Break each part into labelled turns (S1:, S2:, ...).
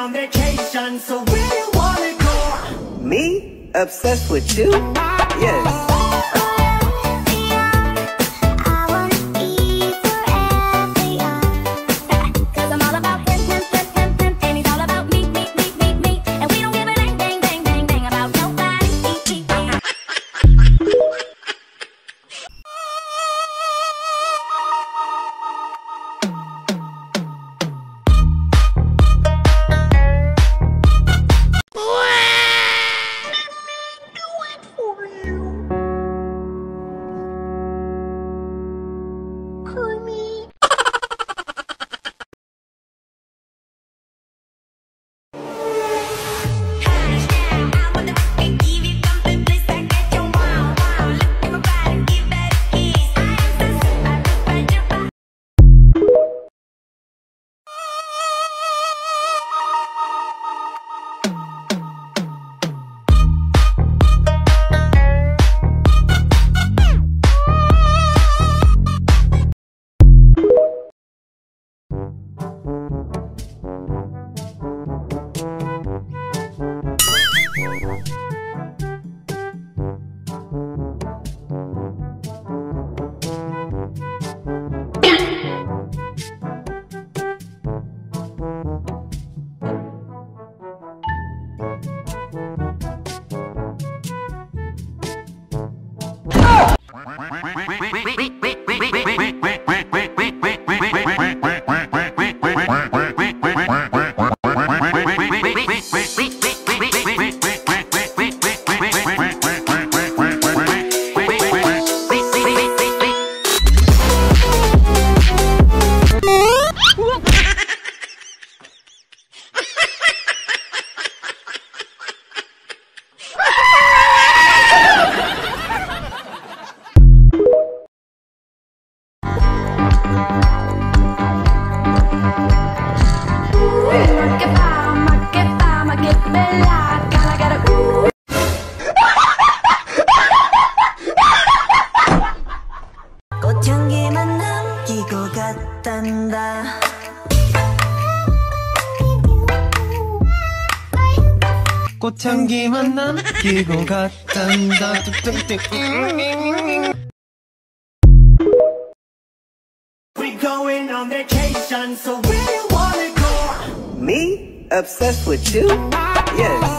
S1: on vacation, so where you wanna go?
S2: Me? Obsessed with you? Yes.
S3: 꽃향기만 남기고 갔단다.
S4: 꽃향기만 남기고 갔단다.
S1: We going on vacation, so where you wanna go?
S2: Me? Obsessed with you? Yes.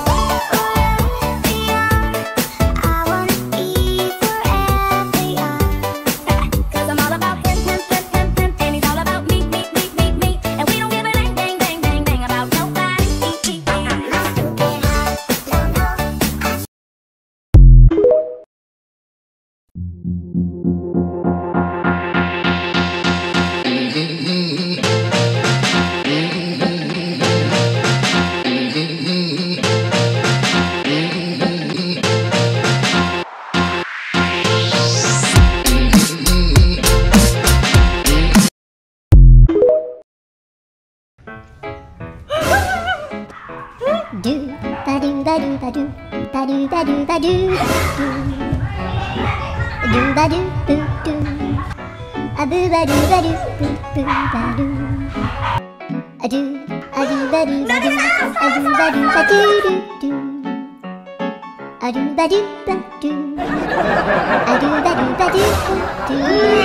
S5: Do ba do ba do ba do ba do ba do ba do do ba do do do a boo ba do ba do boo boo ba do a do ba do ba do a do ba do ba do do do a do ba do ba do a do ba do ba do do.